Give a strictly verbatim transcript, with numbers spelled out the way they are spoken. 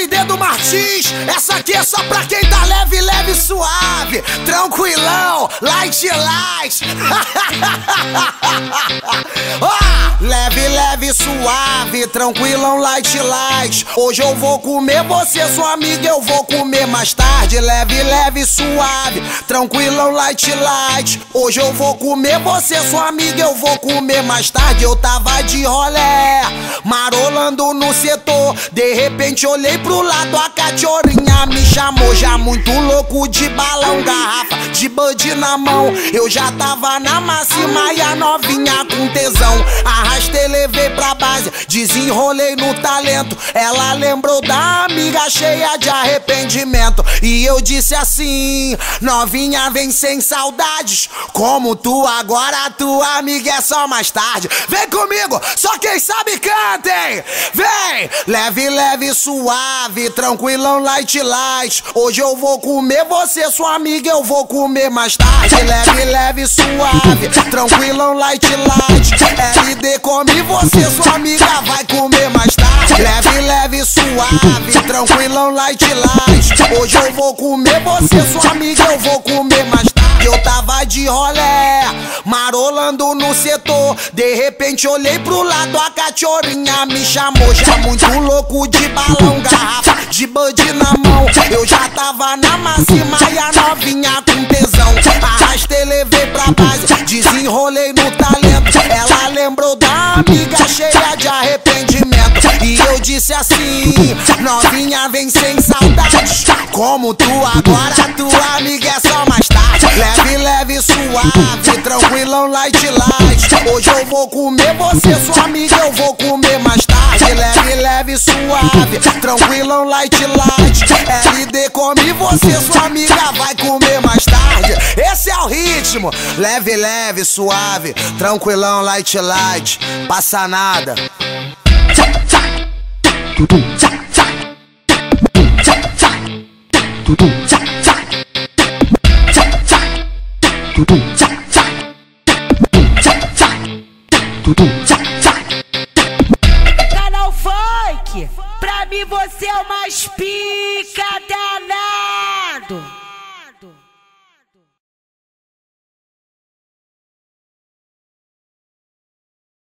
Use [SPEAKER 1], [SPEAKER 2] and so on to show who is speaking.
[SPEAKER 1] L D do Martins. Essa aqui é só pra quem tá leve, leve, suave, tranquilão, light, light. Oh, leve, leve, suave, tranquilão, light, light. Hoje eu vou comer você, sua amiga, eu vou comer mais tarde. Leve, leve, suave, tranquilão, light, light. Hoje eu vou comer você, sua amiga, eu vou comer mais tarde. Eu tava de rolé, marolando no setor. De repente olhei pro lado, a cachorrinha me chamou. Já muito louco de balão, garrafa de bud na mão. Eu já tava na máxima e a novinha com tesão. Arrastei, levei pra base, desenrolei no talento. Ela lembrou da amiga cheia de arrependimento. E eu disse assim: novinha, vem sem saudades. Como tu agora, tua amiga é só mais tarde. Vem comigo, só quem sabe cantem. Vem, leve, leve, suave, tranquilão, light, light. Hoje eu vou comer você, sua amiga, eu vou comer mais tarde. Leve, leve, suave, tranquilão, light, light. L D come você, sua amiga vai comer mais tarde. Leve, leve, suave, tranquilão, light, light. Hoje eu vou comer você, sua amiga, eu vou comer mais tarde. Eu tava de rolé, marolando no setor. De repente olhei pro lado, a cachorrinha me chamou. Já muito louco de balão, garrafa de bud na mão. Eu já tava na máxima e a novinha com tesão. Arrastei, levei pra base, desenrolei no talento. Ela lembrou da amiga cheia de arrependimento. E eu disse assim: novinha, vem sem saudades. Como tu agora, tua amiga é só mais tarde. Leve, leve, suave, tranquilão, light, light. Hoje eu vou comer você, sua amiga, eu vou comer mais tarde. Leve, leve, suave, tranquilão, light, light. L D come você, sua amiga vai comer mais tarde. Esse é o ritmo. Leve, leve, suave, tranquilão, light, light. Passa nada.
[SPEAKER 2] Canal Funk, pra mim você é o mais pica danado.